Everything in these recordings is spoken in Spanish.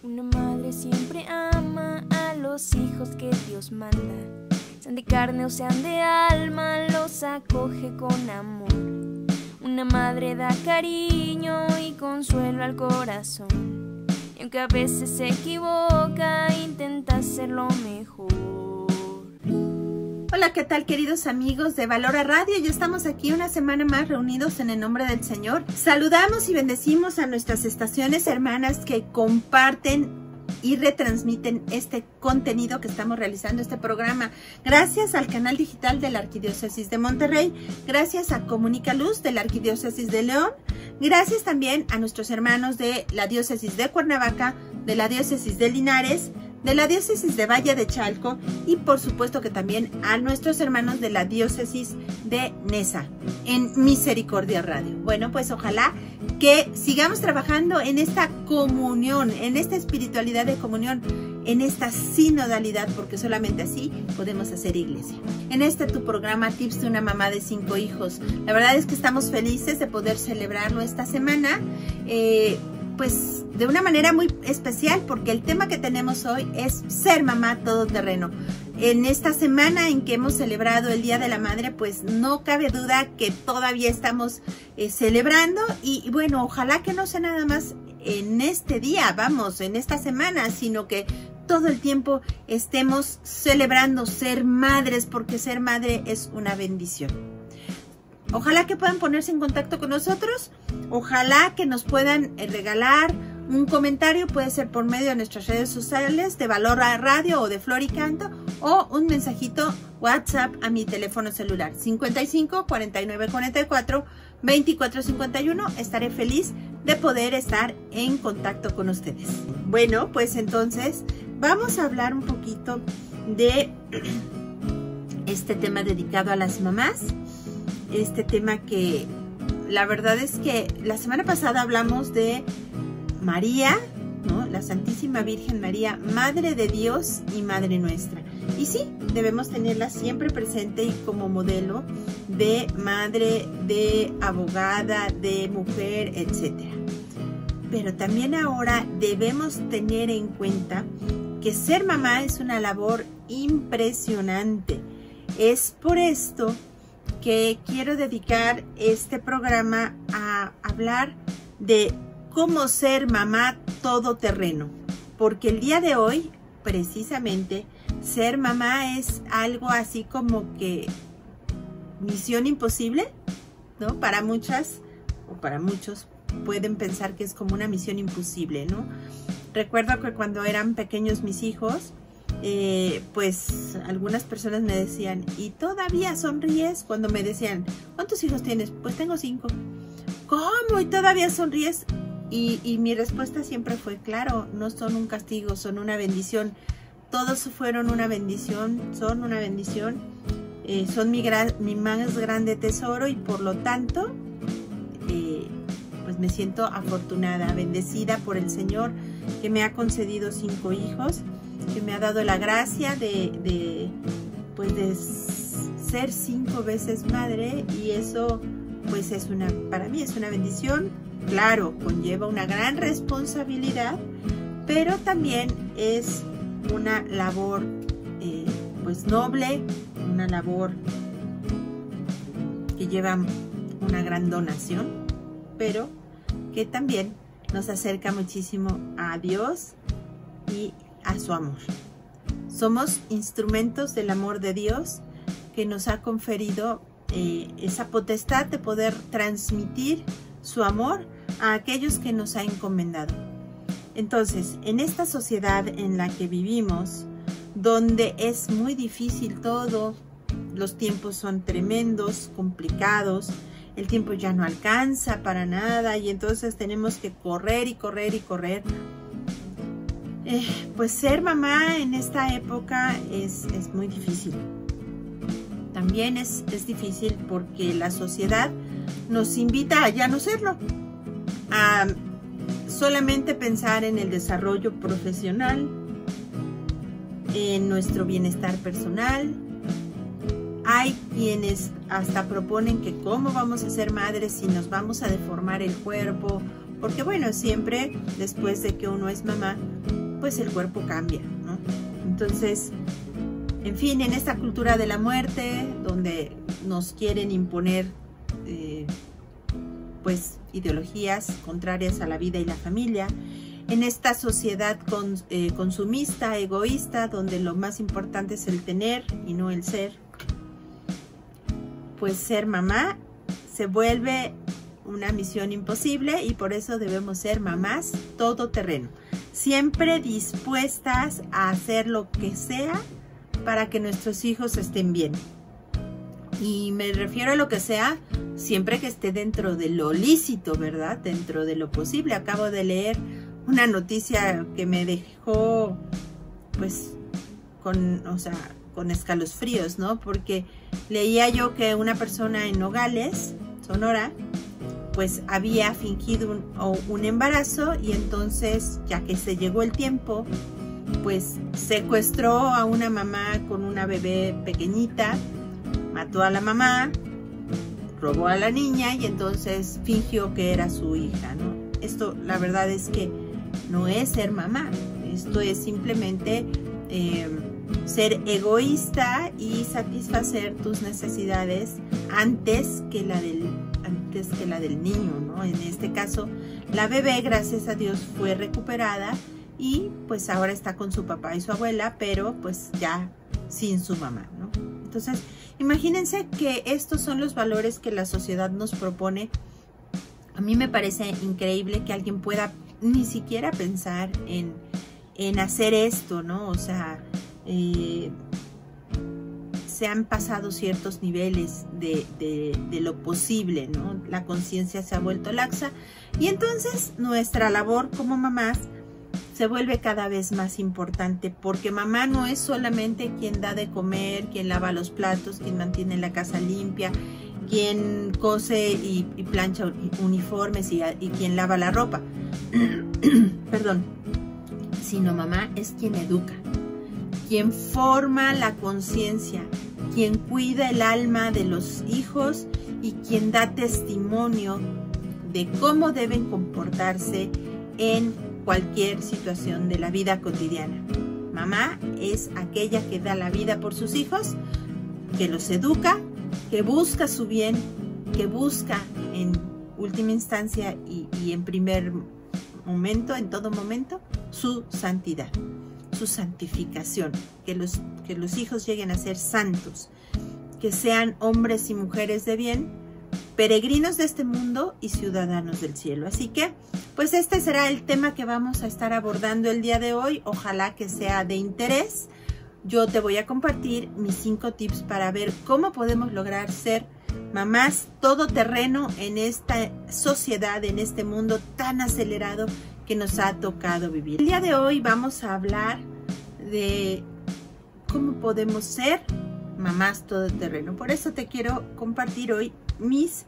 Una madre siempre ama a los hijos que Dios manda. Sean de carne o sean de alma, los acoge con amor. Una madre da cariño y consuelo al corazón. Y aunque a veces se equivoca, intenta hacerlo mejor. Hola, ¿qué tal, queridos amigos de Valora Radio? Ya estamos aquí una semana más reunidos en el nombre del Señor. Saludamos y bendecimos a nuestras estaciones hermanas que comparten y retransmiten este contenido que estamos realizando, este programa. Gracias al canal digital de la Arquidiócesis de Monterrey, gracias a Comunica Luz de la Arquidiócesis de León, gracias también a nuestros hermanos de la Diócesis de Cuernavaca, de la Diócesis de Linares, de la Diócesis de Valle de Chalco y por supuesto que también a nuestros hermanos de la Diócesis de Neza en Misericordia Radio. Bueno, pues ojalá que sigamos trabajando en esta comunión, en esta espiritualidad de comunión, en esta sinodalidad, porque solamente así podemos hacer iglesia. En este tu programa Tips de una mamá de 5 hijos. La verdad es que estamos felices de poder celebrarlo esta semana. Pues de una manera muy especial, porque el tema que tenemos hoy es ser mamá todoterreno. En esta semana en que hemos celebrado el Día de la Madre, pues no cabe duda que todavía estamos celebrando y bueno, ojalá que no sea nada más en este día, vamos, en esta semana, sino que todo el tiempo estemos celebrando ser madres, porque ser madre es una bendición. Ojalá que puedan ponerse en contacto con nosotros, ojalá que nos puedan regalar un comentario, puede ser por medio de nuestras redes sociales de Valora Radio o de Flor y Canto, o un mensajito WhatsApp a mi teléfono celular 55 49 44 24 51. Estaré feliz de poder estar en contacto con ustedes. Bueno, pues entonces vamos a hablar un poquito de este tema dedicado a las mamás. Este tema que la verdad es que la semana pasada hablamos de María, ¿no? La Santísima Virgen María, Madre de Dios y Madre nuestra. Y sí, debemos tenerla siempre presente y como modelo de madre, de abogada, de mujer, etc. Pero también ahora debemos tener en cuenta que ser mamá es una labor impresionante. Es por esto que quiero dedicar este programa a hablar de cómo ser mamá todoterreno, porque el día de hoy, precisamente, ser mamá es algo así como que misión imposible, ¿no? Para muchas o para muchos pueden pensar que es como una misión imposible, ¿no? Recuerdo que cuando eran pequeños mis hijos, pues algunas personas me decían, ¿y todavía sonríes? Cuando me decían, ¿cuántos hijos tienes? Pues tengo 5. ¿Cómo? ¿Y todavía sonríes? Y mi respuesta siempre fue, claro, no son un castigo, son una bendición. Todos fueron una bendición, son una bendición, son mi más grande tesoro y por lo tanto, pues me siento afortunada, bendecida por el Señor que me ha concedido 5 hijos, que me ha dado la gracia de ser 5 veces madre, y eso pues para mí es una bendición. Claro, conlleva una gran responsabilidad, pero también es una labor pues noble, una labor que lleva una gran donación, pero que también nos acerca muchísimo a Dios y a su amor. Somos instrumentos del amor de Dios que nos ha conferido esa potestad de poder transmitir su amor a aquellos que nos ha encomendado. Entonces, en esta sociedad en la que vivimos, donde es muy difícil todo, los tiempos son tremendos, complicados, el tiempo ya no alcanza para nada y entonces tenemos que correr y correr y correr. Pues ser mamá en esta época es muy difícil. También es difícil porque la sociedad nos invita a ya no serlo, a solamente pensar en el desarrollo profesional, en nuestro bienestar personal. Hay quienes hasta proponen que cómo vamos a ser madres si nos vamos a deformar el cuerpo, porque bueno, siempre después de que uno es mamá, pues el cuerpo cambia, ¿no? Entonces, en fin, en esta cultura de la muerte, donde nos quieren imponer pues ideologías contrarias a la vida y la familia, en esta sociedad consumista, egoísta, donde lo más importante es el tener y no el ser, pues ser mamá se vuelve una misión imposible, y por eso debemos ser mamás todoterreno, siempre dispuestas a hacer lo que sea para que nuestros hijos estén bien. Y me refiero a lo que sea, siempre que esté dentro de lo lícito, ¿verdad? Dentro de lo posible. Acabo de leer una noticia que me dejó, pues, con escalofríos, ¿no? Porque leía yo que una persona en Nogales, Sonora, pues había fingido un embarazo, y entonces, ya que se llegó el tiempo, pues secuestró a una mamá con una bebé pequeñita, mató a la mamá, robó a la niña y entonces fingió que era su hija, ¿no? Esto, la verdad es que no es ser mamá, esto es simplemente ser egoísta y satisfacer tus necesidades antes que la del niño, ¿no? En este caso, la bebé, gracias a Dios, fue recuperada y pues ahora está con su papá y su abuela, pero pues ya sin su mamá, ¿no? Entonces, imagínense que estos son los valores que la sociedad nos propone. A mí me parece increíble que alguien pueda ni siquiera pensar en hacer esto, ¿no? O sea, se han pasado ciertos niveles de lo posible, ¿no? La conciencia se ha vuelto laxa, y entonces nuestra labor como mamás se vuelve cada vez más importante, porque mamá no es solamente quien da de comer, quien lava los platos, quien mantiene la casa limpia, quien cose y plancha uniformes y quien lava la ropa, perdón, sino mamá es quien educa, quien forma la conciencia, quien cuida el alma de los hijos y quien da testimonio de cómo deben comportarse en cualquier situación de la vida cotidiana. Mamá es aquella que da la vida por sus hijos, que los educa, que busca su bien, que busca en última instancia y en primer momento, en todo momento, su santidad, su santificación, que los hijos lleguen a ser santos, que sean hombres y mujeres de bien, peregrinos de este mundo y ciudadanos del cielo. Así que, pues este será el tema que vamos a estar abordando el día de hoy. Ojalá que sea de interés. Yo te voy a compartir mis 5 tips para ver cómo podemos lograr ser mamás todoterreno en esta sociedad, en este mundo tan acelerado que nos ha tocado vivir. El día de hoy vamos a hablar de cómo podemos ser mamás todoterreno. Por eso te quiero compartir hoy mis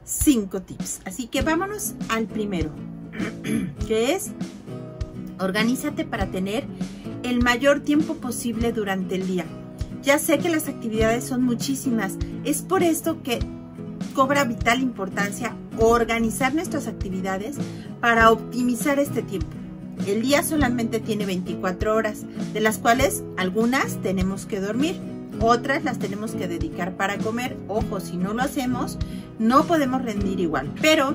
5 tips. Así que vámonos al primero, que es: organízate para tener el mayor tiempo posible durante el día. Ya sé que las actividades son muchísimas, es por esto que cobra vital importancia organizar nuestras actividades para optimizar este tiempo. El día solamente tiene 24 horas, de las cuales algunas tenemos que dormir, otras las tenemos que dedicar para comer. Ojo, si no lo hacemos, no podemos rendir igual. Pero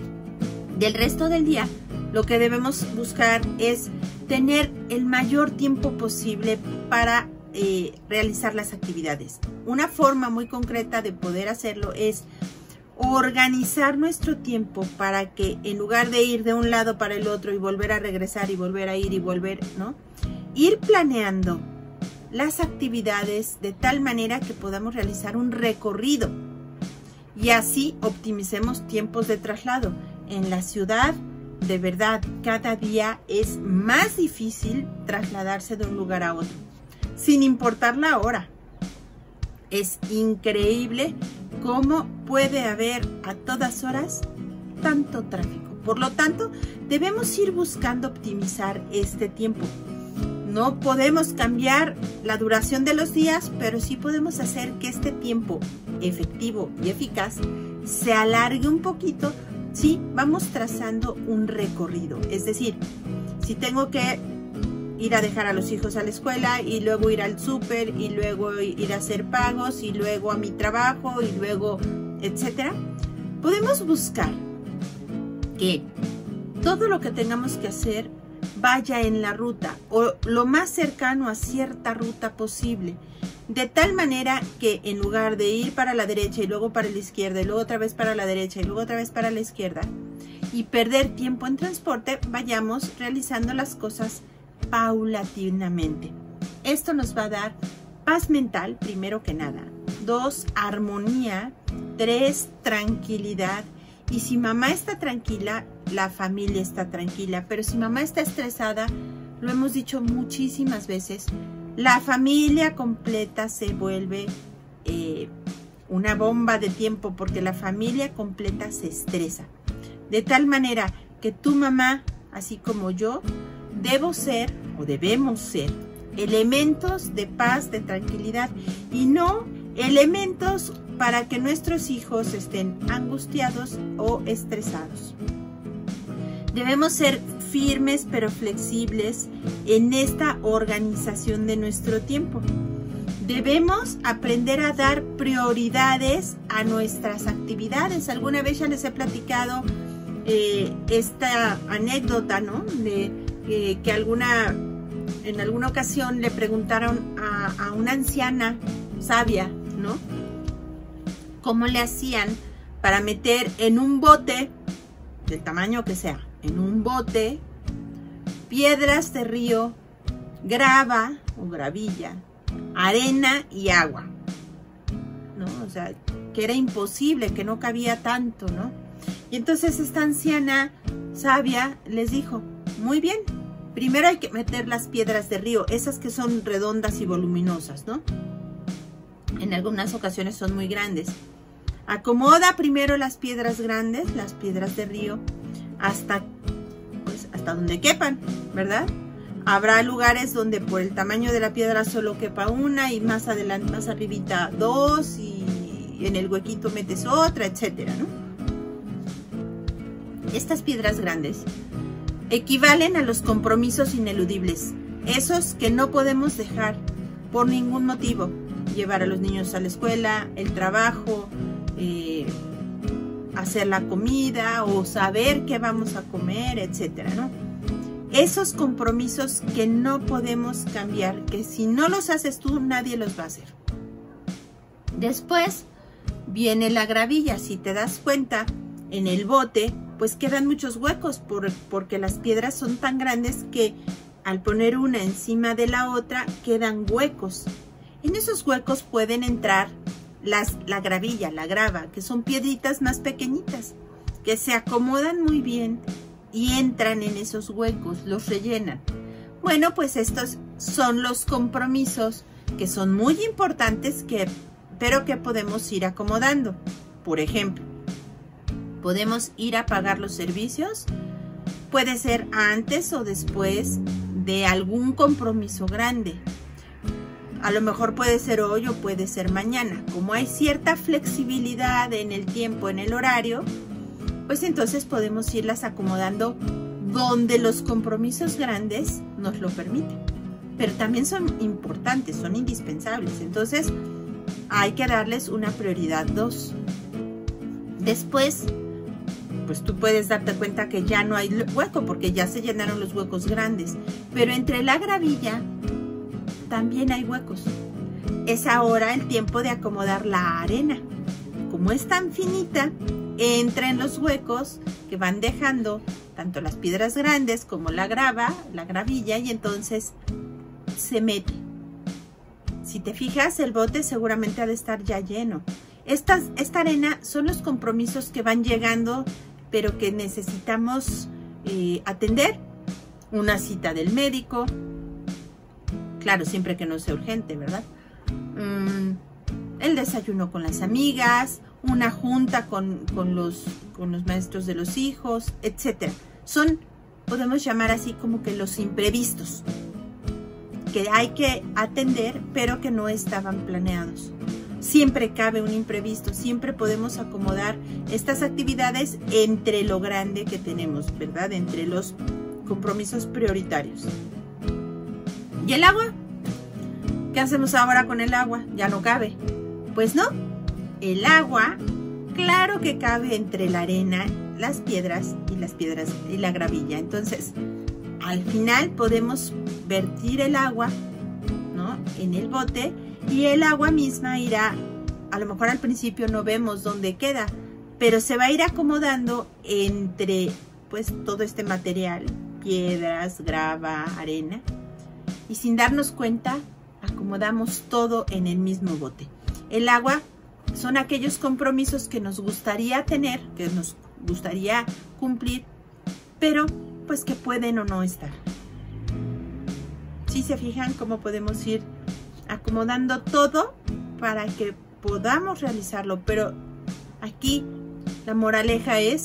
del resto del día, lo que debemos buscar es tener el mayor tiempo posible para realizar las actividades. Una forma muy concreta de poder hacerlo es organizar nuestro tiempo para que, en lugar de ir de un lado para el otro y volver a regresar y volver a ir y volver, ¿no? Ir planeando las actividades de tal manera que podamos realizar un recorrido y así optimicemos tiempos de traslado. En la ciudad, de verdad, cada día es más difícil trasladarse de un lugar a otro, sin importar la hora. Es increíble cómo puede haber a todas horas tanto tráfico. Por lo tanto, debemos ir buscando optimizar este tiempo. No podemos cambiar la duración de los días, pero sí podemos hacer que este tiempo efectivo y eficaz se alargue un poquito si vamos trazando un recorrido. Es decir, si tengo que ir a dejar a los hijos a la escuela y luego ir al súper y luego ir a hacer pagos y luego a mi trabajo y luego, etcétera. Podemos buscar que todo lo que tengamos que hacer vaya en la ruta o lo más cercano a cierta ruta posible, de tal manera que en lugar de ir para la derecha y luego para la izquierda y luego otra vez para la derecha y luego otra vez para la izquierda y perder tiempo en transporte, vayamos realizando las cosas paulatinamente. Esto nos va a dar paz mental, primero que nada. 2, armonía. 3, tranquilidad. Y si mamá está tranquila, la familia está tranquila. Pero si mamá está estresada, lo hemos dicho muchísimas veces, la familia completa se vuelve una bomba de tiempo, porque la familia completa se estresa. De tal manera que tu mamá, así como yo, debemos ser elementos de paz, de tranquilidad, y no elementos para que nuestros hijos estén angustiados o estresados. Debemos ser firmes pero flexibles en esta organización de nuestro tiempo. Debemos aprender a dar prioridades a nuestras actividades. Alguna vez ya les he platicado esta anécdota, ¿no? De que en alguna ocasión le preguntaron a una anciana sabia, ¿no? ¿Cómo le hacían para meter en un bote, del tamaño que sea, en un bote, piedras de río, grava o gravilla, arena y agua, ¿no? O sea, que era imposible, que no cabía tanto, ¿no? Y entonces esta anciana sabia les dijo, muy bien, primero hay que meter las piedras de río, esas que son redondas y voluminosas, ¿no? En algunas ocasiones son muy grandes. Acomoda primero las piedras grandes, las piedras de río, hasta donde quepan, ¿verdad? Habrá lugares donde por el tamaño de la piedra solo quepa una y más adelante, más arribita 2 y en el huequito metes otra, etcétera, ¿no? Estas piedras grandes equivalen a los compromisos ineludibles, esos que no podemos dejar por ningún motivo. Llevar a los niños a la escuela, el trabajo, hacer la comida o saber qué vamos a comer, etcétera, ¿no? Esos compromisos que no podemos cambiar, que si no los haces tú, nadie los va a hacer. Después viene la gravilla. Si te das cuenta, en el bote, pues quedan muchos huecos porque las piedras son tan grandes que al poner una encima de la otra, quedan huecos. En esos huecos pueden entrar la gravilla, la grava, que son piedritas más pequeñitas, que se acomodan muy bien y entran en esos huecos, los rellenan. Bueno, pues estos son los compromisos que son muy importantes, pero que podemos ir acomodando. Por ejemplo, podemos ir a pagar los servicios, puede ser antes o después de algún compromiso grande. A lo mejor puede ser hoy o puede ser mañana. Como hay cierta flexibilidad en el tiempo, en el horario, pues entonces podemos irlas acomodando donde los compromisos grandes nos lo permiten. Pero también son importantes, son indispensables. Entonces hay que darles una prioridad 2. Después, pues tú puedes darte cuenta que ya no hay hueco porque ya se llenaron los huecos grandes. Pero entre la gravilla también hay huecos. Es ahora el tiempo de acomodar la arena. Como es tan finita, entra en los huecos que van dejando tanto las piedras grandes como la grava, la gravilla, y entonces se mete. Si te fijas, el bote seguramente ha de estar ya lleno. Esta arena son los compromisos que van llegando, pero que necesitamos atender. Una cita del médico, claro, siempre que no sea urgente, ¿verdad? El desayuno con las amigas, una junta con los maestros de los hijos, etc. Son, podemos llamar así como que los imprevistos, que hay que atender, pero que no estaban planeados. Siempre cabe un imprevisto, siempre podemos acomodar estas actividades entre lo grande que tenemos, ¿verdad? Entre los compromisos prioritarios. ¿Y el agua? ¿Qué hacemos ahora con el agua? Ya no cabe. Pues no, el agua, claro que cabe entre la arena, las piedras y la gravilla. Entonces, al final podemos vertir el agua, ¿no?, en el bote, y el agua misma irá, a lo mejor al principio no vemos dónde queda, pero se va a ir acomodando entre pues todo este material, piedras, grava, arena, y sin darnos cuenta acomodamos todo en el mismo bote. El agua son aquellos compromisos que nos gustaría tener, que nos gustaría cumplir, pero pues que pueden o no estar. ¿Sí se fijan cómo podemos ir acomodando todo para que podamos realizarlo? Pero aquí la moraleja es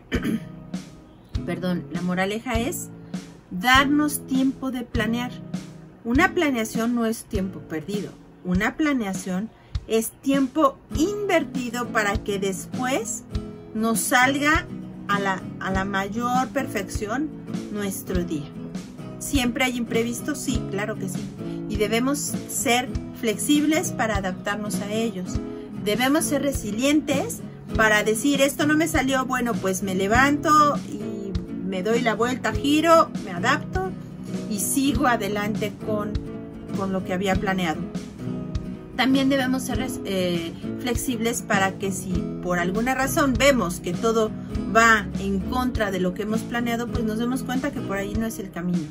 la moraleja es darnos tiempo de planear. Una planeación no es tiempo perdido. Una planeación es tiempo invertido para que después nos salga a la mayor perfección nuestro día. ¿Siempre hay imprevistos? Sí, claro que sí. Y debemos ser flexibles para adaptarnos a ellos. Debemos ser resilientes para decir, esto no me salió, bueno, pues me levanto y me doy la vuelta, giro, me adapto y sigo adelante con lo que había planeado. También debemos ser flexibles para que si por alguna razón vemos que todo va en contra de lo que hemos planeado, pues nos demos cuenta que por ahí no es el camino.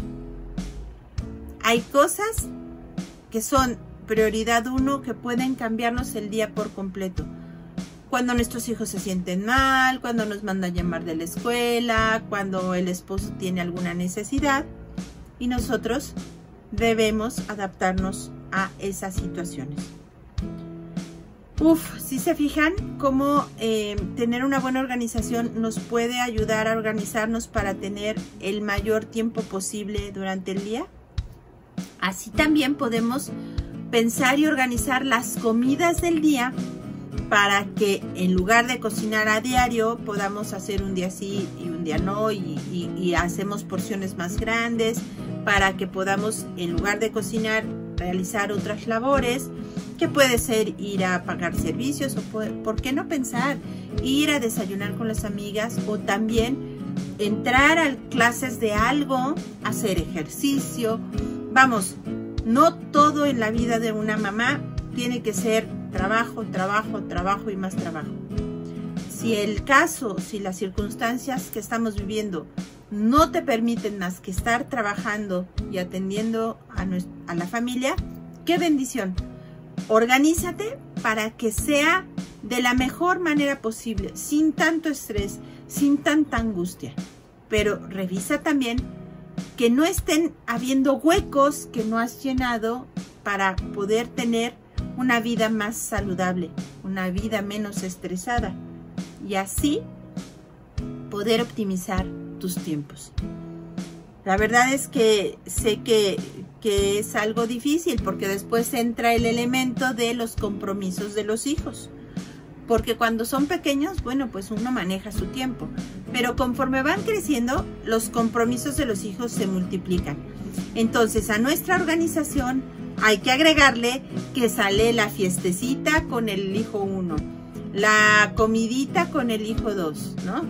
Hay cosas que son prioridad 1 que pueden cambiarnos el día por completo. Cuando nuestros hijos se sienten mal, cuando nos mandan llamar de la escuela, cuando el esposo tiene alguna necesidad, y nosotros debemos adaptarnos a esas situaciones. Si se fijan cómo tener una buena organización nos puede ayudar a organizarnos para tener el mayor tiempo posible durante el día. Así también podemos pensar y organizar las comidas del día para que en lugar de cocinar a diario podamos hacer un día sí y un día no, y hacemos porciones más grandes, para que podamos, en lugar de cocinar, realizar otras labores, que puede ser ir a pagar servicios, o por qué no pensar, ir a desayunar con las amigas, o también entrar a clases de algo, hacer ejercicio. Vamos, no todo en la vida de una mamá tiene que ser trabajo, trabajo, trabajo y más trabajo. Si el caso, si las circunstancias que estamos viviendo no te permiten más que estar trabajando y atendiendo a la familia, ¡qué bendición! Organízate para que sea de la mejor manera posible, sin tanto estrés, sin tanta angustia. Pero revisa también que no estén habiendo huecos que no has llenado para poder tener una vida más saludable, una vida menos estresada, y así poder optimizar tus tiempos. La verdad es que sé que es algo difícil, porque después entra el elemento de los compromisos de los hijos, porque cuando son pequeños, bueno, pues uno maneja su tiempo, pero conforme van creciendo, los compromisos de los hijos se multiplican. Entonces, a nuestra organización hay que agregarle que sale la fiestecita con el hijo 1, la comidita con el hijo 2, ¿no?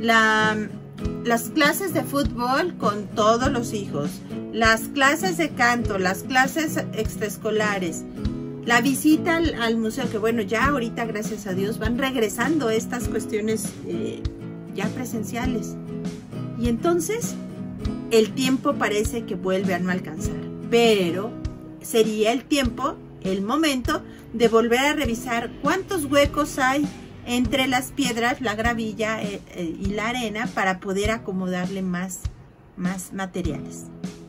Las clases de fútbol con todos los hijos, las clases de canto, las clases extraescolares, la visita al museo, que bueno, ya ahorita, gracias a Dios, van regresando estas cuestiones ya presenciales. Y entonces el tiempo parece que vuelve a no alcanzar, pero sería el tiempo, el momento de volver a revisar cuántos huecos hay entre las piedras, la gravilla y la arena, para poder acomodarle más materiales.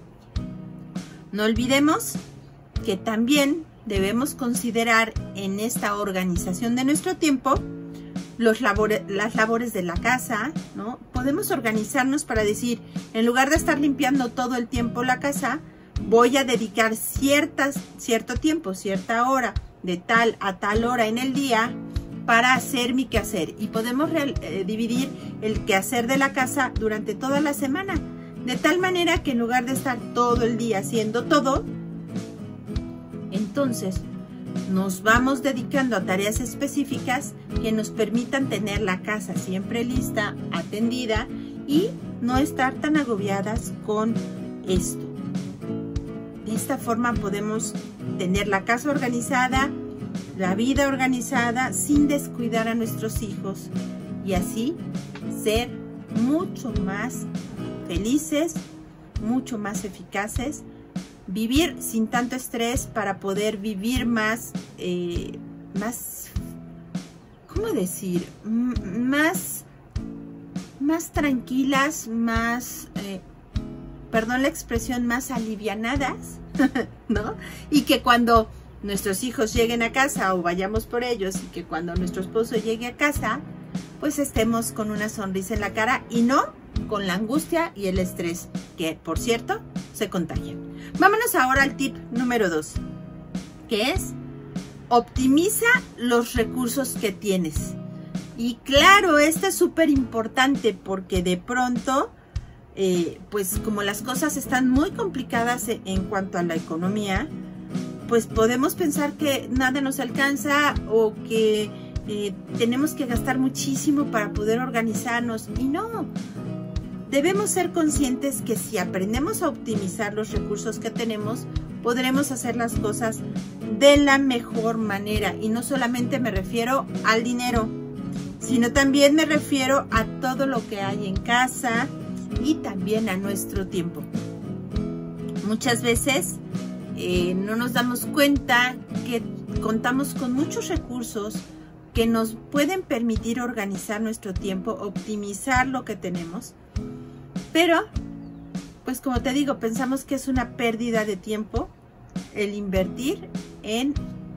No olvidemos que también debemos considerar en esta organización de nuestro tiempo las labores de la casa, ¿no? Podemos organizarnos para decir, en lugar de estar limpiando todo el tiempo la casa, voy a dedicar cierto tiempo, cierta hora, de tal a tal hora en el día, para hacer mi quehacer. Y podemos dividir el quehacer de la casa durante toda la semana. De tal manera que en lugar de estar todo el día haciendo todo, entonces nos vamos dedicando a tareas específicas que nos permitan tener la casa siempre lista, atendida y no estar tan agobiadas con esto. De esta forma podemos tener la casa organizada, la vida organizada, sin descuidar a nuestros hijos y así ser mucho más felices, mucho más eficaces, vivir sin tanto estrés para poder vivir más, ¿cómo decir? Más tranquilas, más, perdón la expresión, más alivianadas, ¿no? Y que cuando nuestros hijos lleguen a casa o vayamos por ellos y que cuando nuestro esposo llegue a casa, pues estemos con una sonrisa en la cara y no con la angustia y el estrés, que por cierto, se contagian. Vámonos ahora al tip número 2, que es optimiza los recursos que tienes. Y claro, esto es súper importante porque de pronto, pues como las cosas están muy complicadas en cuanto a la economía, pues podemos pensar que nada nos alcanza o que tenemos que gastar muchísimo para poder organizarnos. Y no, debemos ser conscientes que si aprendemos a optimizar los recursos que tenemos, podremos hacer las cosas de la mejor manera. Y no solamente me refiero al dinero, sino también me refiero a todo lo que hay en casa y también a nuestro tiempo. Muchas veces no nos damos cuenta que contamos con muchos recursos que nos pueden permitir organizar nuestro tiempo, optimizar lo que tenemos, pero pues como te digo, pensamos que es una pérdida de tiempo el invertir en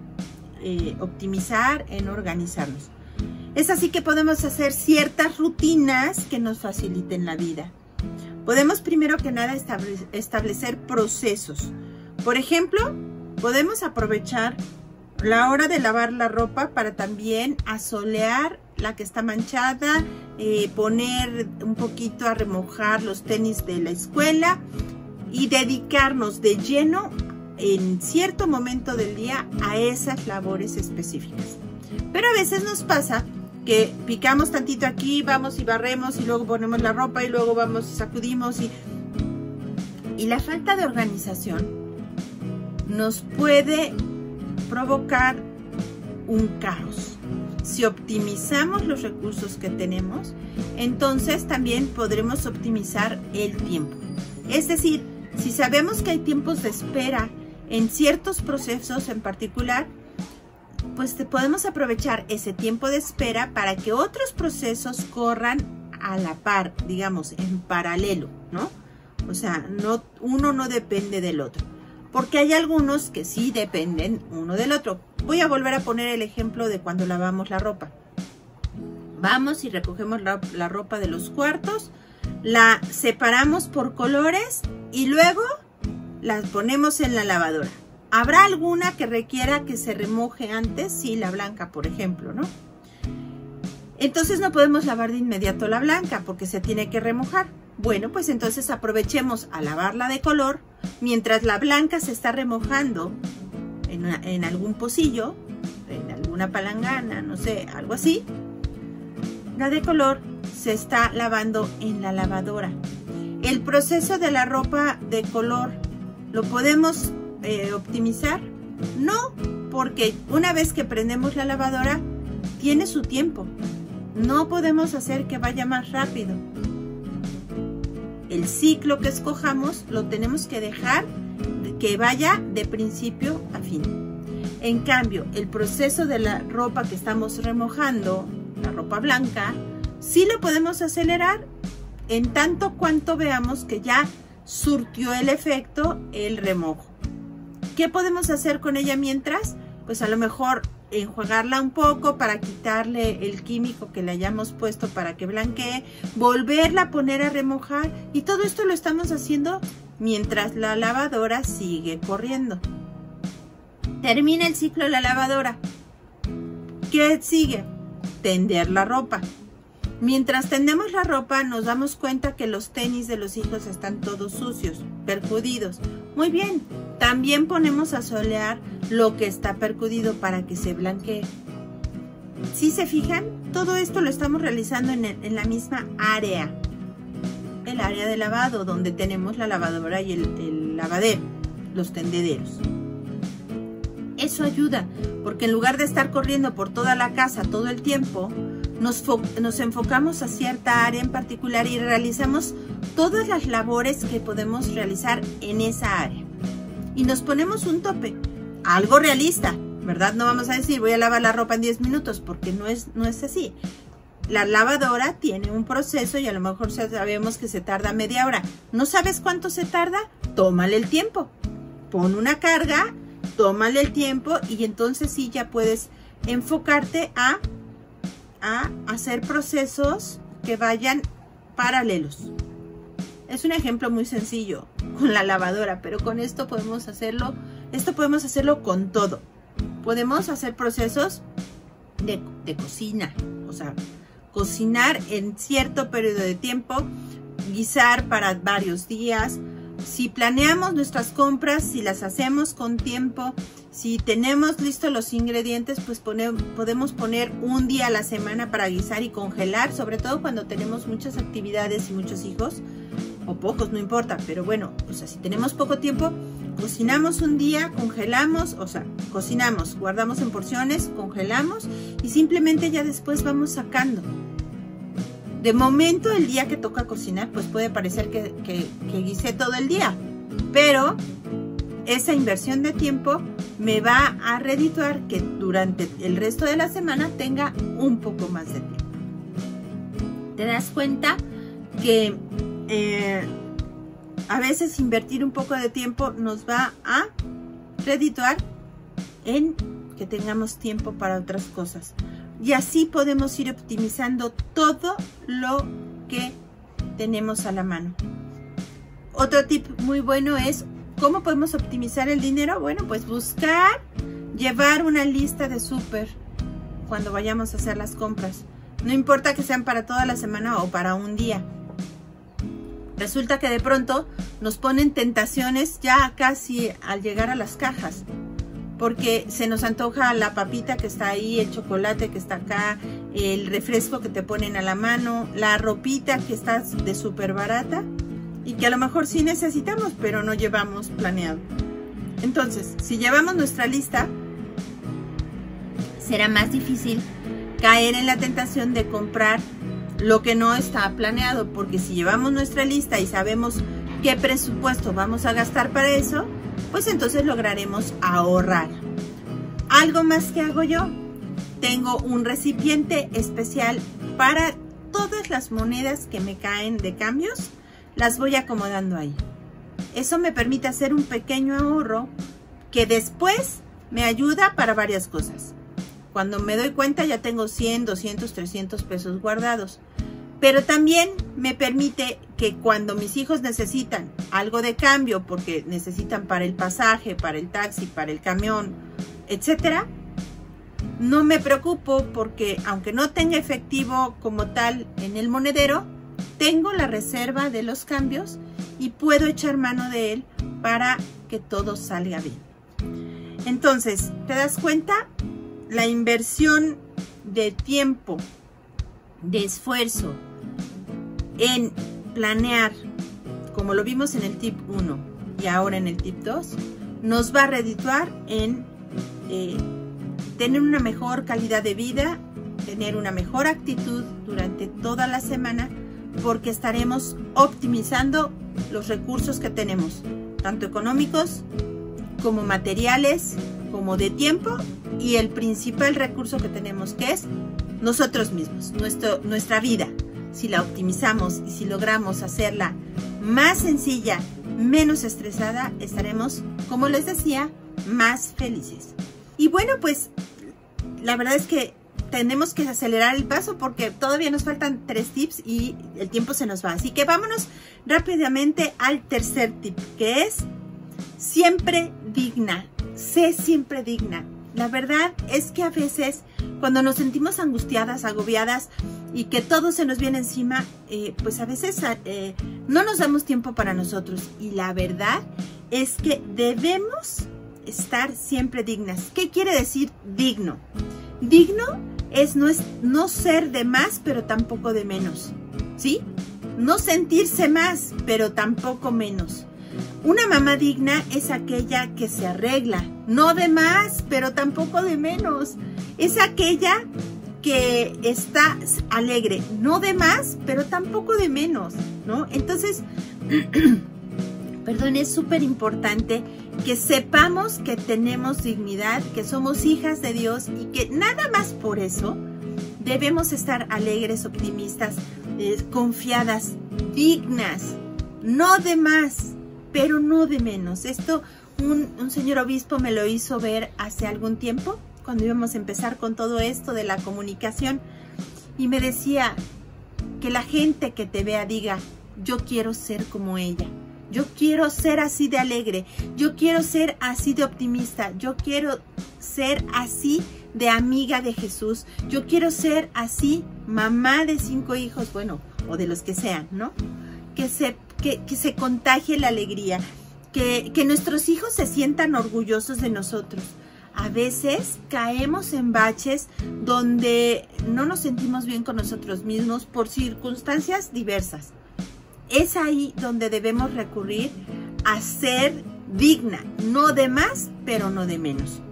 optimizar, en organizarnos. Es así que podemos hacer ciertas rutinas que nos faciliten la vida. Podemos primero que nada establecer procesos. Por ejemplo, podemos aprovechar la hora de lavar la ropa para también asolear la que está manchada, poner un poquito a remojar los tenis de la escuela y dedicarnos de lleno en cierto momento del día a esas labores específicas. Pero a veces nos pasa que picamos tantito aquí, vamos y barremos y luego ponemos la ropa y luego vamos y sacudimos y la falta de organización nos puede provocar un caos. Si optimizamos los recursos que tenemos, entonces también podremos optimizar el tiempo. Es decir, si sabemos que hay tiempos de espera en ciertos procesos en particular, pues podemos aprovechar ese tiempo de espera para que otros procesos corran a la par, digamos, en paralelo, ¿no? O sea, uno no depende del otro, porque hay algunos que sí dependen uno del otro. Voy a volver a poner el ejemplo de cuando lavamos la ropa. Vamos y recogemos la ropa de los cuartos, la separamos por colores y luego la ponemos en la lavadora. ¿Habrá alguna que requiera que se remoje antes? Sí, la blanca, por ejemplo, ¿no? Entonces no podemos lavar de inmediato la blanca porque se tiene que remojar. Bueno, pues entonces aprovechemos a lavarla de color mientras la blanca se está remojando en algún pocillo, en alguna palangana, no sé, algo así. La de color se está lavando en la lavadora. El proceso de la ropa de color, ¿lo podemos optimizar? No, porque una vez que prendemos la lavadora, tiene su tiempo. No podemos hacer que vaya más rápido. El ciclo que escojamos lo tenemos que dejar que vaya de principio a fin. En cambio, el proceso de la ropa que estamos remojando, la ropa blanca, sí lo podemos acelerar en tanto cuanto veamos que ya surtió el efecto el remojo. ¿Qué podemos hacer con ella mientras? Pues a lo mejor enjuagarla un poco para quitarle el químico que le hayamos puesto para que blanquee, volverla a poner a remojar y todo esto lo estamos haciendo mientras la lavadora sigue corriendo. Termina el ciclo de la lavadora. ¿Qué sigue? Tender la ropa. Mientras tendemos la ropa, nos damos cuenta que los tenis de los hijos están todos sucios, percudidos. Muy bien, también ponemos a solear lo que está percudido para que se blanquee. Si se fijan, todo esto lo estamos realizando en la misma área. El área de lavado, donde tenemos la lavadora y el lavadero, los tendederos. Eso ayuda, porque en lugar de estar corriendo por toda la casa todo el tiempo, nos enfocamos a cierta área en particular y realizamos todas las labores que podemos realizar en esa área. Y nos ponemos un tope, algo realista, ¿verdad? No vamos a decir voy a lavar la ropa en 10 minutos, porque no es así. La lavadora tiene un proceso y a lo mejor sabemos que se tarda media hora. ¿No sabes cuánto se tarda? Tómale el tiempo. Pon una carga, tómale el tiempo y entonces sí ya puedes enfocarte a hacer procesos que vayan paralelos. Es un ejemplo muy sencillo con la lavadora, pero con esto podemos hacerlo. Esto podemos hacerlo con todo. Podemos hacer procesos de cocina, o sea, cocinar en cierto periodo de tiempo, guisar para varios días. Si planeamos nuestras compras, si las hacemos con tiempo, si tenemos listos los ingredientes, pues podemos poner un día a la semana para guisar y congelar, sobre todo cuando tenemos muchas actividades y muchos hijos, o pocos, no importa, pero bueno, o sea, si tenemos poco tiempo, cocinamos un día, congelamos, o sea, cocinamos, guardamos en porciones, congelamos y simplemente ya después vamos sacando. De momento, el día que toca cocinar, pues puede parecer que guisé todo el día, pero esa inversión de tiempo me va a redituar que durante el resto de la semana tenga un poco más de tiempo. ¿Te das cuenta que a veces invertir un poco de tiempo nos va a redituar en que tengamos tiempo para otras cosas? Y así podemos ir optimizando todo lo que tenemos a la mano. Otro tip muy bueno es ¿cómo podemos optimizar el dinero? Bueno, pues llevar una lista de súper cuando vayamos a hacer las compras. No importa que sean para toda la semana o para un día. Resulta que de pronto nos ponen tentaciones ya casi al llegar a las cajas. Porque se nos antoja la papita que está ahí, el chocolate que está acá, el refresco que te ponen a la mano, la ropita que está de súper barata y que a lo mejor sí necesitamos, pero no llevamos planeado. Entonces, si llevamos nuestra lista, será más difícil caer en la tentación de comprar lo que no está planeado, porque si llevamos nuestra lista y sabemos qué presupuesto vamos a gastar para eso, pues entonces lograremos ahorrar. Algo más que hago yo, tengo un recipiente especial para todas las monedas que me caen de cambios, las voy acomodando ahí. Eso me permite hacer un pequeño ahorro que después me ayuda para varias cosas. Cuando me doy cuenta ya tengo 100, 200, 300 pesos guardados. Pero también me permite que cuando mis hijos necesitan algo de cambio, porque necesitan para el pasaje, para el taxi, para el camión, etcétera, no me preocupo porque aunque no tenga efectivo como tal en el monedero, tengo la reserva de los cambios y puedo echar mano de él para que todo salga bien. Entonces, ¿te das cuenta? La inversión de tiempo, de esfuerzo en planear, como lo vimos en el tip 1 y ahora en el tip 2, nos va a redituar en tener una mejor calidad de vida, tener una mejor actitud durante toda la semana, porque estaremos optimizando los recursos que tenemos, tanto económicos como materiales, como de tiempo, y el principal recurso que tenemos, que es nosotros mismos, nuestra vida. Si la optimizamos y si logramos hacerla más sencilla, menos estresada, estaremos, como les decía, más felices. Y bueno, pues la verdad es que tenemos que acelerar el paso porque todavía nos faltan 3 tips y el tiempo se nos va. Así que vámonos rápidamente al tercer tip, que es siempre digna. Sé siempre digna. La verdad es que a veces cuando nos sentimos angustiadas, agobiadas, y que todo se nos viene encima, pues a veces no nos damos tiempo para nosotros. Y la verdad es que debemos estar siempre dignas. ¿Qué quiere decir digno? Digno es no ser de más, pero tampoco de menos, ¿sí? No sentirse más, pero tampoco menos. Una mamá digna es aquella que se arregla, no de más, pero tampoco de menos. Es aquella que está alegre, no de más, pero tampoco de menos, ¿no? Entonces, perdón, es súper importante que sepamos que tenemos dignidad, que somos hijas de Dios y que nada más por eso debemos estar alegres, optimistas, confiadas, dignas, no de más, pero no de menos. Esto un señor obispo me lo hizo ver hace algún tiempo, cuando íbamos a empezar con todo esto de la comunicación, y me decía que la gente que te vea diga, yo quiero ser como ella, yo quiero ser así de alegre, yo quiero ser así de optimista, yo quiero ser así de amiga de Jesús, yo quiero ser así mamá de 5 hijos, bueno, o de los que sean, ¿no? Que se contagie la alegría, que nuestros hijos se sientan orgullosos de nosotros. A veces caemos en baches donde no nos sentimos bien con nosotros mismos por circunstancias diversas. Es ahí donde debemos recurrir a ser digna, no de más, pero no de menos.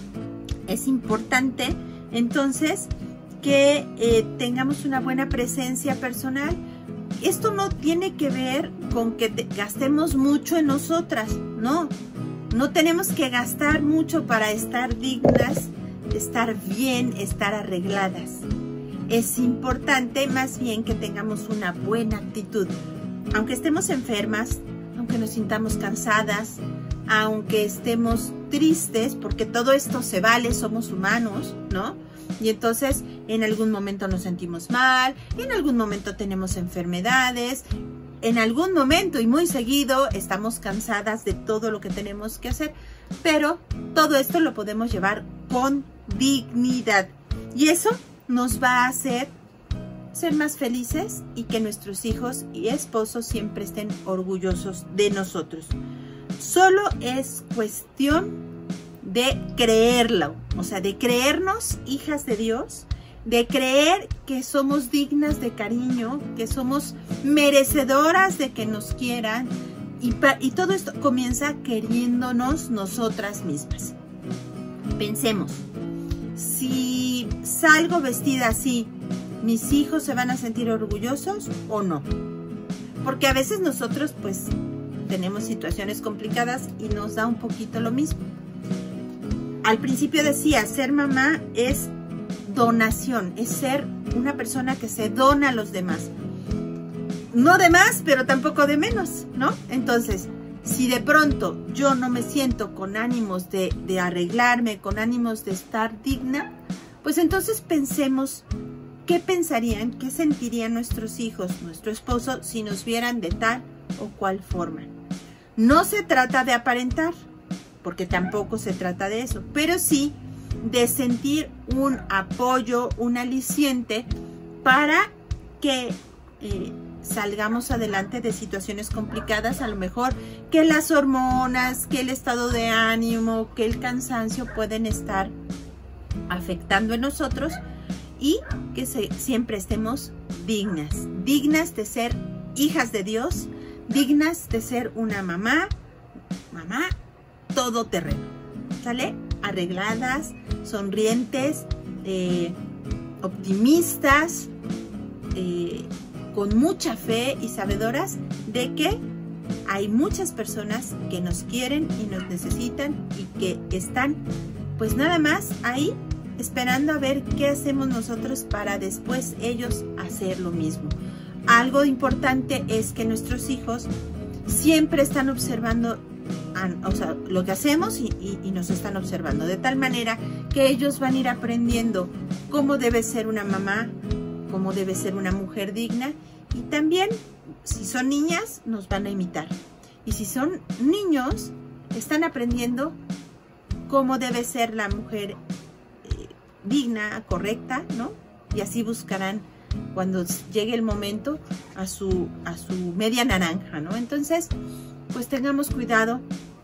Es importante, entonces, que tengamos una buena presencia personal. Esto no tiene que ver con que gastemos mucho en nosotras, no. No tenemos que gastar mucho para estar dignas, estar bien, estar arregladas. Es importante más bien que tengamos una buena actitud. Aunque estemos enfermas, aunque nos sintamos cansadas, aunque estemos tristes, porque todo esto se vale, somos humanos, ¿no? Y entonces en algún momento nos sentimos mal, en algún momento tenemos enfermedades, en algún momento y muy seguido estamos cansadas de todo lo que tenemos que hacer, pero todo esto lo podemos llevar con dignidad y eso nos va a hacer ser más felices y que nuestros hijos y esposos siempre estén orgullosos de nosotros. Solo es cuestión de creerlo, o sea, de creernos hijas de Dios, de creer que somos dignas de cariño, que somos merecedoras de que nos quieran y todo esto comienza queriéndonos nosotras mismas. Pensemos, si salgo vestida así, ¿mis hijos se van a sentir orgullosos o no? Porque a veces nosotros pues tenemos situaciones complicadas y nos da un poquito lo mismo. Al principio decía, ser mamá es donación, es ser una persona que se dona a los demás. No de más, pero tampoco de menos, ¿no? Entonces, si de pronto yo no me siento con ánimos de arreglarme, con ánimos de estar digna, pues entonces pensemos qué pensarían, qué sentirían nuestros hijos, nuestro esposo, si nos vieran de tal o cual forma. No se trata de aparentar, porque tampoco se trata de eso, pero sí de sentir un apoyo, un aliciente para que salgamos adelante de situaciones complicadas, a lo mejor que las hormonas, que el estado de ánimo, que el cansancio pueden estar afectando en nosotros y que siempre estemos dignas de ser hijas de Dios, dignas de ser una mamá todoterreno, ¿sale? Arregladas, sonrientes, optimistas, con mucha fe y sabedoras de que hay muchas personas que nos quieren y nos necesitan y que están pues nada más ahí esperando a ver qué hacemos nosotros para después ellos hacer lo mismo. Algo importante es que nuestros hijos siempre están observando lo que hacemos y nos están observando, de tal manera que ellos van a ir aprendiendo cómo debe ser una mamá, cómo debe ser una mujer digna, y también si son niñas nos van a imitar, y si son niños están aprendiendo cómo debe ser la mujer digna, correcta, ¿no? Y así buscarán cuando llegue el momento, a su media naranja, ¿no? Entonces, pues tengamos cuidado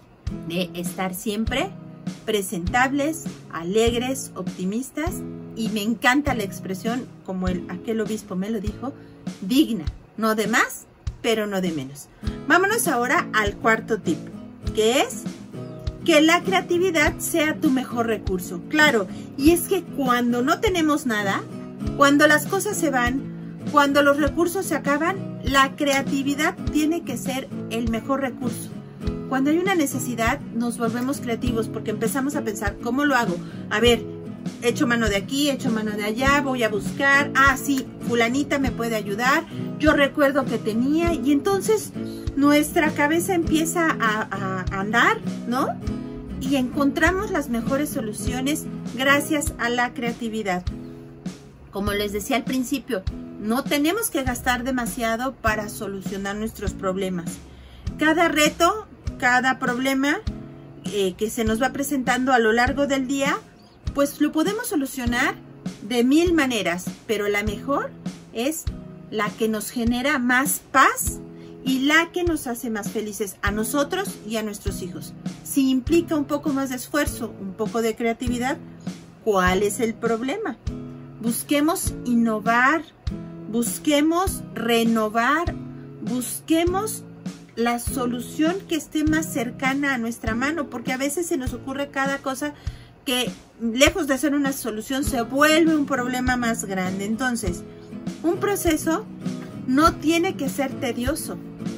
de estar siempre presentables, alegres, optimistas, y me encanta la expresión, como aquel obispo me lo dijo, digna, no de más, pero no de menos. Vámonos ahora al cuarto tip, que es que la creatividad sea tu mejor recurso. Claro, y es que cuando no tenemos nada, cuando las cosas se van, cuando los recursos se acaban, la creatividad tiene que ser el mejor recurso. Cuando hay una necesidad, nos volvemos creativos porque empezamos a pensar, ¿cómo lo hago? A ver, echo mano de aquí, echo mano de allá, voy a buscar, ah, sí, fulanita me puede ayudar, yo recuerdo que tenía, y entonces nuestra cabeza empieza a andar, ¿no? Y encontramos las mejores soluciones gracias a la creatividad. Como les decía al principio, no tenemos que gastar demasiado para solucionar nuestros problemas. Cada reto, cada problema que se nos va presentando a lo largo del día, pues lo podemos solucionar de 1000 maneras, pero la mejor es la que nos genera más paz y la que nos hace más felices a nosotros y a nuestros hijos. Si implica un poco más de esfuerzo, un poco de creatividad, ¿cuál es el problema? Busquemos innovar, busquemos renovar, busquemos la solución que esté más cercana a nuestra mano, porque a veces se nos ocurre cada cosa que, lejos de ser una solución, se vuelve un problema más grande. Entonces, un proceso no tiene que ser tedioso.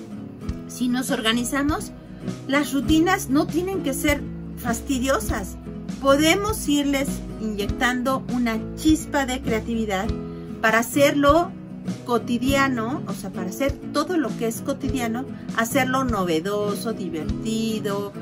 Si nos organizamos, las rutinas no tienen que ser fastidiosas. Podemos irles inyectando una chispa de creatividad para hacerlo cotidiano, o sea, para hacer todo lo que es cotidiano, hacerlo novedoso, divertido,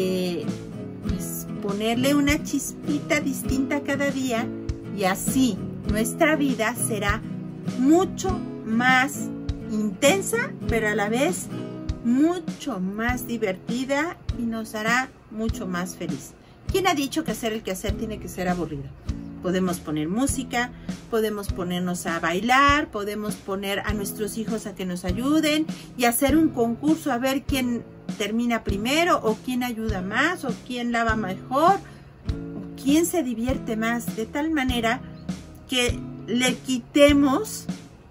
pues ponerle una chispita distinta cada día, y así nuestra vida será mucho más intensa, pero a la vez mucho más divertida y nos hará mucho más feliz. ¿Quién ha dicho que hacer el quehacer tiene que ser aburrido? Podemos poner música, podemos ponernos a bailar, podemos poner a nuestros hijos a que nos ayuden y hacer un concurso a ver quién termina primero, o quién ayuda más, o quién lava mejor, o quién se divierte más, de tal manera que le quitemos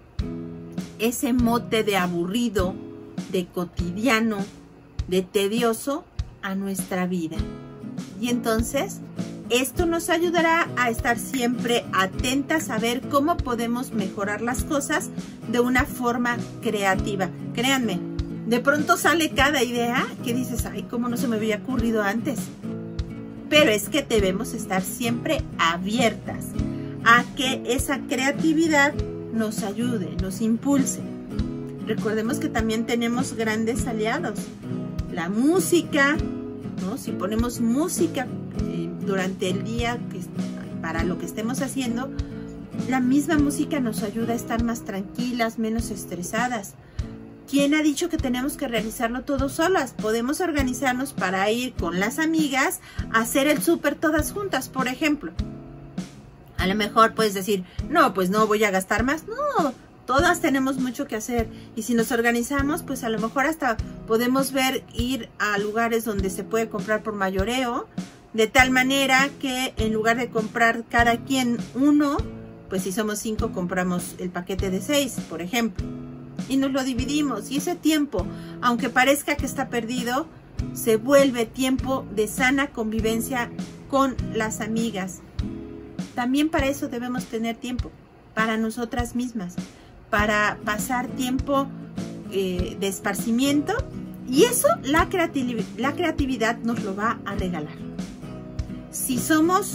ese mote de aburrido, de cotidiano, de tedioso a nuestra vida. Y entonces esto nos ayudará a estar siempre atentas a ver cómo podemos mejorar las cosas de una forma creativa. Créanme, de pronto sale cada idea que dices, ay, cómo no se me había ocurrido antes. Pero es que debemos estar siempre abiertas a que esa creatividad nos ayude, nos impulse. Recordemos que también tenemos grandes aliados. La música, ¿no? Si ponemos música durante el día para lo que estemos haciendo, la misma música nos ayuda a estar más tranquilas, menos estresadas. ¿Quién ha dicho que tenemos que realizarlo todo solas? Podemos organizarnos para ir con las amigas a hacer el súper todas juntas, por ejemplo. A lo mejor puedes decir, no, pues no voy a gastar más. No, todas tenemos mucho que hacer, y si nos organizamos, pues a lo mejor hasta podemos ir a lugares donde se puede comprar por mayoreo, de tal manera que en lugar de comprar cada quien uno, pues si somos 5 compramos el paquete de 6, por ejemplo, y nos lo dividimos, y ese tiempo, aunque parezca que está perdido, se vuelve tiempo de sana convivencia con las amigas. También para eso debemos tener tiempo, para nosotras mismas, para pasar tiempo de esparcimiento, y eso la creatividad nos lo va a regalar. Si somos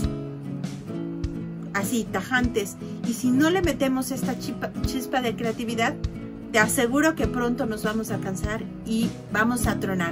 así tajantes y si no le metemos esta chispa de creatividad, te aseguro que pronto nos vamos a cansar y vamos a tronar.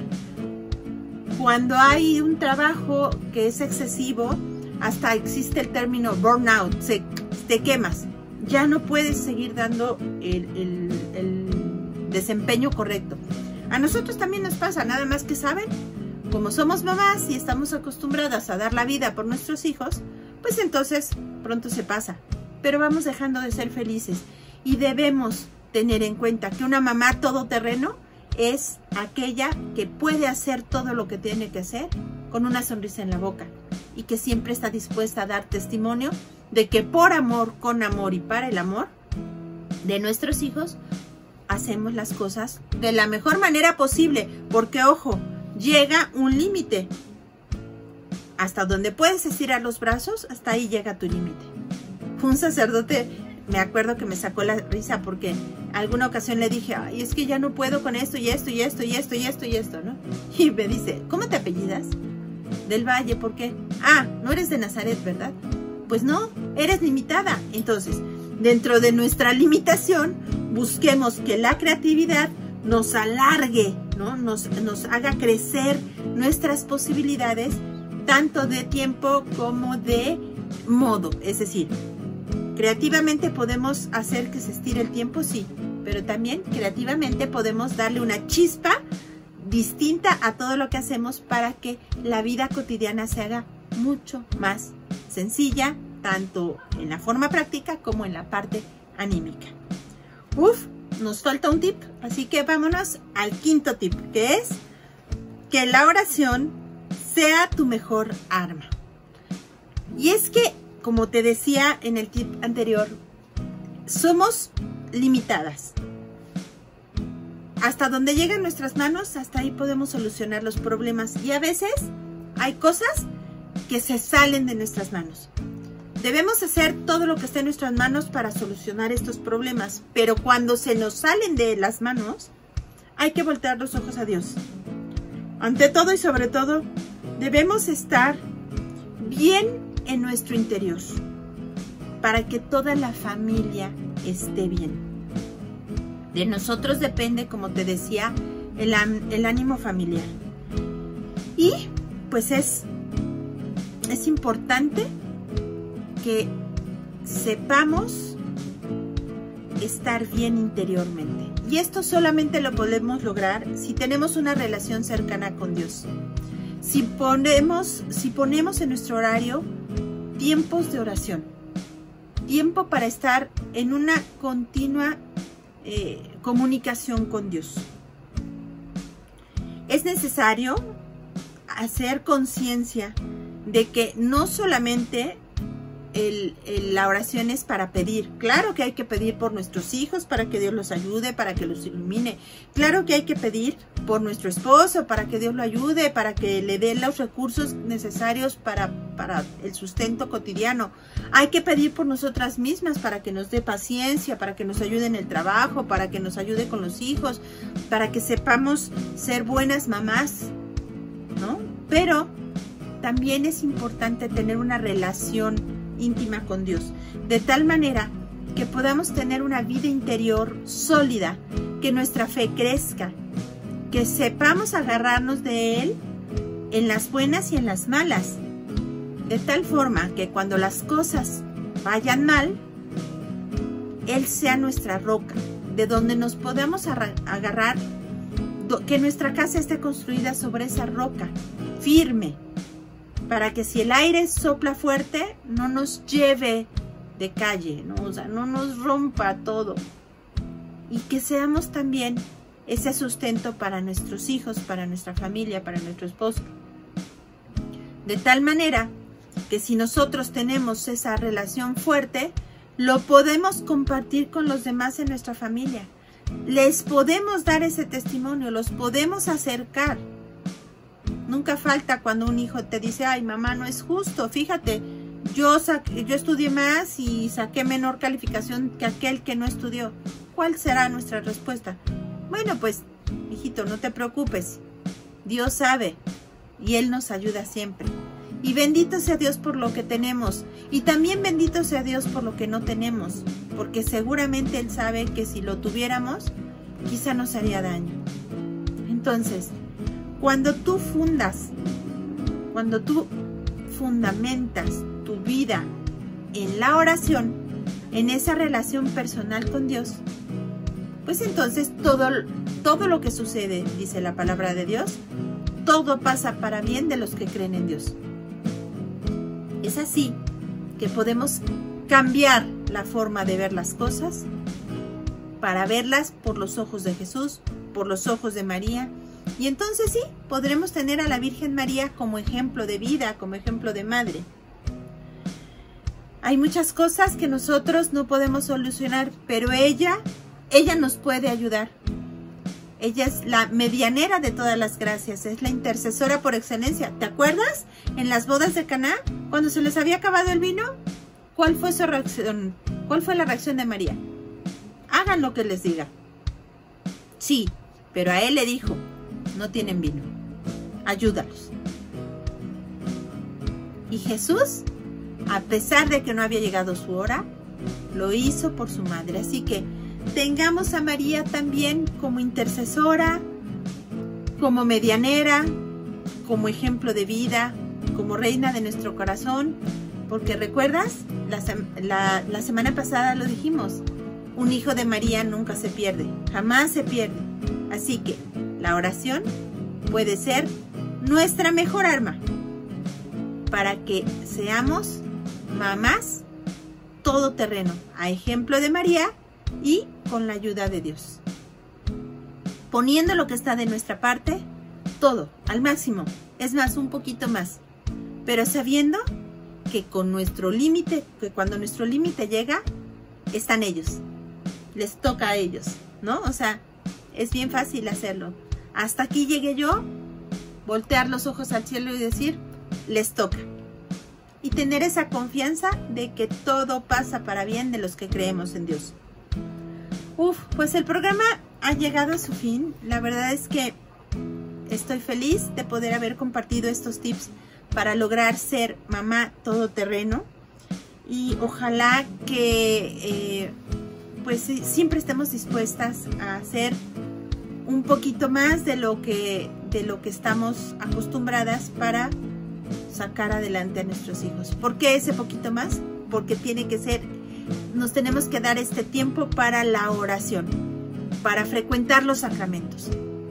Cuando hay un trabajo que es excesivo, hasta existe el término burnout, te quemas. Ya no puedes seguir dando el desempeño correcto. A nosotros también nos pasa, nada más que saben, como somos mamás y estamos acostumbradas a dar la vida por nuestros hijos, pues entonces pronto se pasa. Pero vamos dejando de ser felices. Y debemos tener en cuenta que una mamá todoterreno es aquella que puede hacer todo lo que tiene que hacer con una sonrisa en la boca y que siempre está dispuesta a dar testimonio de que por amor, con amor y para el amor de nuestros hijos hacemos las cosas de la mejor manera posible, porque ojo, llega un límite. Hasta donde puedes estirar los brazos, hasta ahí llega tu límite. Un sacerdote, me acuerdo que me sacó la risa porque alguna ocasión le dije, ay, es que ya no puedo con esto y esto y esto y esto y esto y esto, ¿no? Y me dice, ¿cómo te apellidas? Del Valle, ¿por qué? Ah, no eres de Nazaret, ¿verdad? Pues no, eres limitada. Entonces, dentro de nuestra limitación, busquemos que la creatividad nos alargue, ¿no? Nos haga crecer nuestras posibilidades, tanto de tiempo como de modo. Es decir, creativamente podemos hacer que se estire el tiempo, sí, pero también creativamente podemos darle una chispa distinta a todo lo que hacemos para que la vida cotidiana se haga mucho más sencilla, tanto en la forma práctica como en la parte anímica. Nos falta un tip, así que vámonos al quinto tip, que es que la oración sea tu mejor arma. Y es que, como te decía en el tip anterior, somos limitadas. Hasta donde llegan nuestras manos, hasta ahí podemos solucionar los problemas. Y a veces hay cosas que se salen de nuestras manos. Debemos hacer todo lo que esté en nuestras manos para solucionar estos problemas. Pero cuando se nos salen de las manos, hay que voltear los ojos a Dios. Ante todo y sobre todo, debemos estar bien en nuestro interior para que toda la familia esté bien. De nosotros depende, como te decía, el ánimo familiar. Y pues es importante que sepamos estar bien interiormente. Y esto solamente lo podemos lograr si tenemos una relación cercana con Dios. Si ponemos en nuestro horario tiempos de oración, tiempo para estar en una continua comunicación con Dios. Es necesario hacer conciencia de que no solamente la oración es para pedir. Claro que hay que pedir por nuestros hijos para que Dios los ayude, para que los ilumine. Claro que hay que pedir por nuestro esposo para que Dios lo ayude, para que le dé los recursos necesarios para el sustento cotidiano. Hay que pedir por nosotras mismas para que nos dé paciencia, para que nos ayude en el trabajo, para que nos ayude con los hijos, para que sepamos ser buenas mamás, ¿no? Pero también es importante tener una relación íntima con Dios, de tal manera que podamos tener una vida interior sólida, que nuestra fe crezca, que sepamos agarrarnos de Él en las buenas y en las malas, de tal forma que cuando las cosas vayan mal, Él sea nuestra roca, de donde nos podamos agarrar, que nuestra casa esté construida sobre esa roca, firme, para que si el aire sopla fuerte, no nos lleve de calle, ¿no? O sea, no nos rompa todo. Y que seamos también ese sustento para nuestros hijos, para nuestra familia, para nuestro esposo. De tal manera que si nosotros tenemos esa relación fuerte, lo podemos compartir con los demás en nuestra familia. Les podemos dar ese testimonio, los podemos acercar. Nunca falta cuando un hijo te dice, ay mamá, no es justo, fíjate, yo estudié más y saqué menor calificación que aquel que no estudió. ¿Cuál será nuestra respuesta? Bueno, pues, hijito, no te preocupes, Dios sabe y Él nos ayuda siempre. Y bendito sea Dios por lo que tenemos, y también bendito sea Dios por lo que no tenemos, porque seguramente Él sabe que si lo tuviéramos, quizá nos haría daño. Entonces, cuando tú fundamentas tu vida en la oración, en esa relación personal con Dios, pues entonces todo lo que sucede, dice la palabra de Dios, todo pasa para bien de los que creen en Dios. Es así que podemos cambiar la forma de ver las cosas para verlas por los ojos de Jesús, por los ojos de María. Y entonces sí, podremos tener a la Virgen María como ejemplo de vida, como ejemplo de madre. Hay muchas cosas que nosotros no podemos solucionar, pero ella nos puede ayudar. Ella es la medianera de todas las gracias, es la intercesora por excelencia. ¿Te acuerdas? En las bodas de Caná, cuando se les había acabado el vino, ¿cuál fue su reacción? ¿Cuál fue la reacción de María? Hagan lo que les diga. Sí, pero a él le dijo, no tienen vino, ayúdalos. Y Jesús, a pesar de que no había llegado su hora, lo hizo por su madre. Así que tengamos a María también como intercesora, como medianera, como ejemplo de vida, como reina de nuestro corazón, porque recuerdas, la semana pasada lo dijimos, un hijo de María nunca se pierde, jamás se pierde. Así que la oración puede ser nuestra mejor arma para que seamos mamás todoterreno, a ejemplo de María y con la ayuda de Dios. Poniendo lo que está de nuestra parte, todo, al máximo, es más, un poquito más, pero sabiendo que con nuestro límite, que cuando nuestro límite llega, están ellos, les toca a ellos, ¿no? O sea, es bien fácil hacerlo. Hasta aquí llegué yo, voltear los ojos al cielo y decir, les toca. Y tener esa confianza de que todo pasa para bien de los que creemos en Dios. Pues el programa ha llegado a su fin. La verdad es que estoy feliz de poder haber compartido estos tips para lograr ser mamá todoterreno. Y ojalá que pues siempre estemos dispuestas a hacer un poquito más de lo que estamos acostumbradas para sacar adelante a nuestros hijos. ¿Por qué ese poquito más? Porque tiene que ser, nos tenemos que dar este tiempo para la oración, para frecuentar los sacramentos,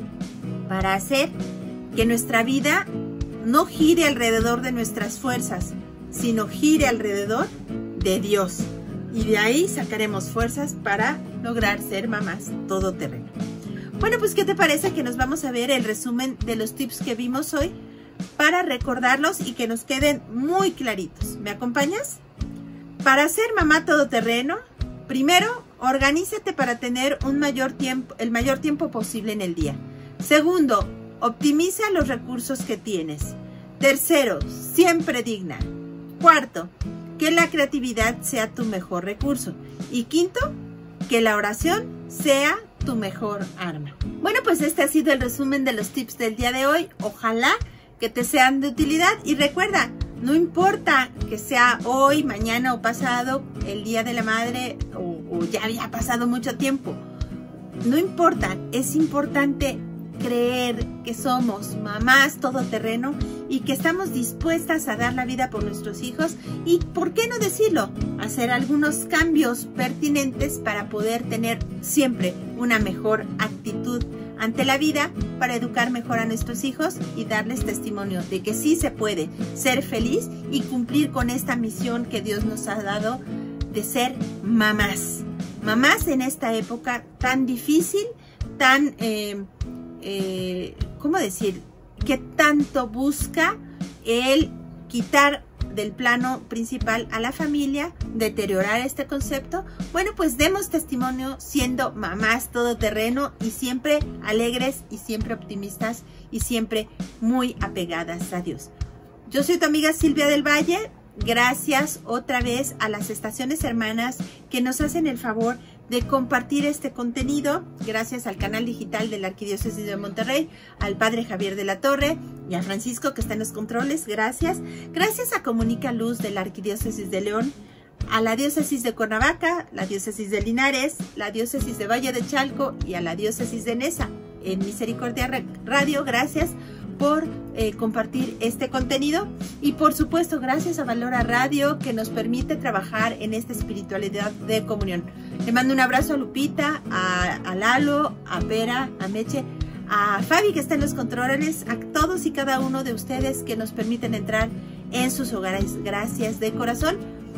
para hacer que nuestra vida no gire alrededor de nuestras fuerzas, sino gire alrededor de Dios. Y de ahí sacaremos fuerzas para lograr ser mamás todoterreno. Bueno, pues ¿qué te parece que nos vamos a ver el resumen de los tips que vimos hoy para recordarlos y que nos queden muy claritos? ¿Me acompañas? Para ser mamá todoterreno, primero, organízate para tener el mayor tiempo posible en el día. Segundo, optimiza los recursos que tienes. Tercero, siempre digna. Cuarto, que la creatividad sea tu mejor recurso. Y quinto, que la oración sea tu mejor arma. Bueno, pues este ha sido el resumen de los tips del día de hoy. Ojalá que te sean de utilidad. Y recuerda, no importa que sea hoy, mañana o pasado, el Día de la Madre o ya había pasado mucho tiempo. No importa, es importante creer que somos mamás todoterreno y que estamos dispuestas a dar la vida por nuestros hijos y, ¿por qué no decirlo?, hacer algunos cambios pertinentes para poder tener siempre una mejor actitud ante la vida, para educar mejor a nuestros hijos y darles testimonio de que sí se puede ser feliz y cumplir con esta misión que Dios nos ha dado de ser mamás. Mamás en esta época tan difícil, tan ¿cómo decir? Que tanto busca el quitar del plano principal a la familia, deteriorar este concepto. Bueno, pues demos testimonio siendo mamás todoterreno y siempre alegres y siempre optimistas y siempre muy apegadas a Dios. Yo soy tu amiga Silvia del Valle. Gracias otra vez a las estaciones hermanas que nos hacen el favor de compartir este contenido. Gracias al canal digital de la Arquidiócesis de Monterrey, al Padre Javier de la Torre y a Francisco que está en los controles. Gracias. Gracias a Comunica Luz de la Arquidiócesis de León, a la Diócesis de Cuernavaca, la Diócesis de Linares, la Diócesis de Valle de Chalco y a la Diócesis de Neza. En Misericordia Radio, gracias por compartir este contenido y por supuesto gracias a Valora Radio que nos permite trabajar en esta espiritualidad de comunión. Le mando un abrazo a Lupita, a Lalo, a Vera, a Meche, a Fabi que está en los controles, a todos y cada uno de ustedes que nos permiten entrar en sus hogares. Gracias de corazón.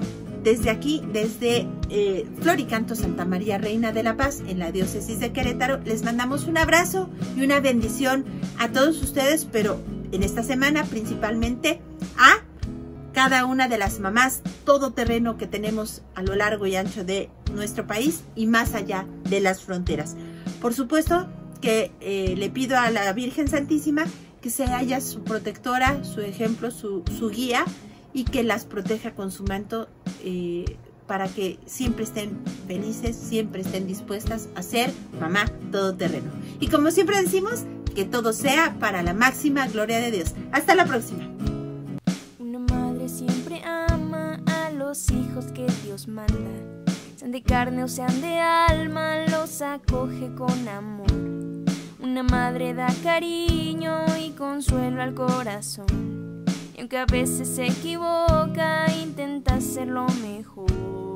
Desde aquí, desde Floricanto Santa María Reina de la Paz, en la diócesis de Querétaro, les mandamos un abrazo y una bendición a todos ustedes, pero en esta semana principalmente a cada una de las mamás todoterreno que tenemos a lo largo y ancho de nuestro país y más allá de las fronteras. Por supuesto que le pido a la Virgen Santísima que sea ella su protectora, su ejemplo, su guía, y que las proteja con su manto para que siempre estén felices, siempre estén dispuestas a ser mamá todoterreno. Y como siempre decimos, que todo sea para la máxima gloria de Dios. Hasta la próxima. Una madre siempre ama a los hijos que Dios manda. Sean de carne o sean de alma, los acoge con amor. Una madre da cariño y consuelo al corazón. Y aunque a veces se equivoca, intenta hacerlo mejor.